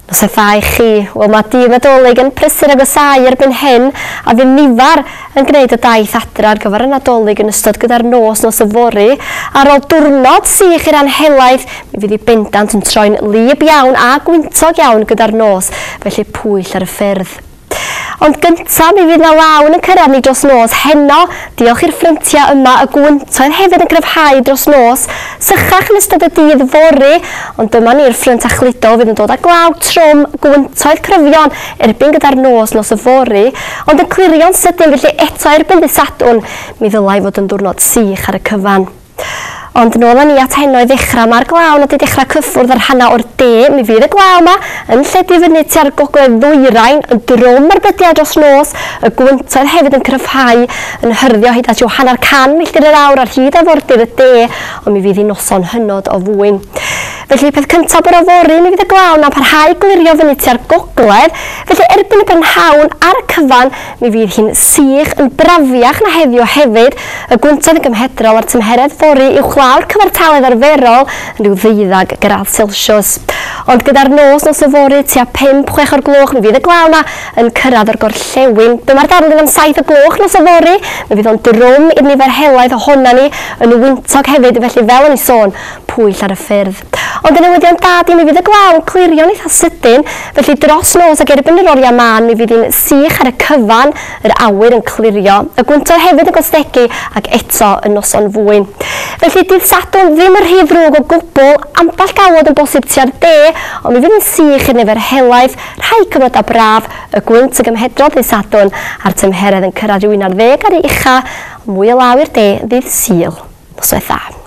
Nos y ddau chi, wel mae dîm Nadolig yn prysur agosau erbyn hyn a fydd nifar yn gwneud y daith adra ar gyfer y Nadolig yn ystod gyda'r nos Yfory. Ar ôl diwrnod sych i'r anhelaeth, mi fydd ei bendant yn troi'n lib iawn a gwyntog iawn gyda'r nos, felly pwyll ar y ffyrdd. Ond gyntaf mi fydd na lawn yn cyrraedd ni dros nos heno. Diolch i'r ffryntiau yma y gwyntoedd hefyd yn gryfhau dros nos. Sychach yn ystod y dydd fory, ond dyma ni'r ffrynt a chludo fydd yn dod â glaw trwm gwyntoedd cryfion erbyn gyda'r nos Yfory. Ond yn clirio'n sydyn, felly eto erbyn dydd Sadwrn, mi ddylai fod yn diwrnod sych ar y cyfan. Ond nôl â ni at heno i ddechrau, mae'r glaw na di dechrau cyffwrdd ar hana o'r de. Mi fydd y glaw yma yn lledu fyny tua'r gogledd ddwyrain, yn drwm ar bydiau dros nos, y gwyntoedd hefyd yn cryfhau, yn hyrddio hyd at 100 milltir yr awr ar hyd afordir y de, ond mi fydd hi noson hynod o fwyn. Felly peth cyntaf o'r Yfory, mi fydd y glaw na'n parhau glirio fyny tua'r gogledd, felly erbyn y brynhawn ar y cyfan, mi fydd hi'n sych yn brafiach na heddiw hefyd. Y gwyntoedd yn gymhedrol ar tymheredd fory uwchlaw'r cyfartaledd arferol yn rhyw 12 gradd Celsius. Ond gyda'r nos Yfory tua 5-6 o'r gloch, mi fydd y glaw na yn cyrraedd o'r gorllewin. Dyma'r darlun am 7 o gloch Yfory, mi fydd o'n drwm i'r nifer helaeth ohona ni yn wyntog hefyd, felly fel o'n i sôn, pwyll ar y ffyrdd. Ond yn newyddion dad, mi fydd y glaw yn clirio'n eitha sydyn, felly dros nos ac erbyn yr oriau man, mi fydd hi'n sych ar y cyfan, yr awyr yn clirio. Y gwyntoedd hefyd yn gostegu ac eto yn noson fwyn. Felly dydd Sadwrn ddim yn rhy ddrwg o gwbl, amball gawod yn bosib tua'r de, ond mi fydd hi'n sych i'r nifer helaeth, rhai cyfnodau braf, y gwynt y gymhedrol dydd Sadwrn a'r tymheredd yn cyrraedd 11 ar ei ucha, mwy o law i'r de ddydd Sul. Noswaith dda.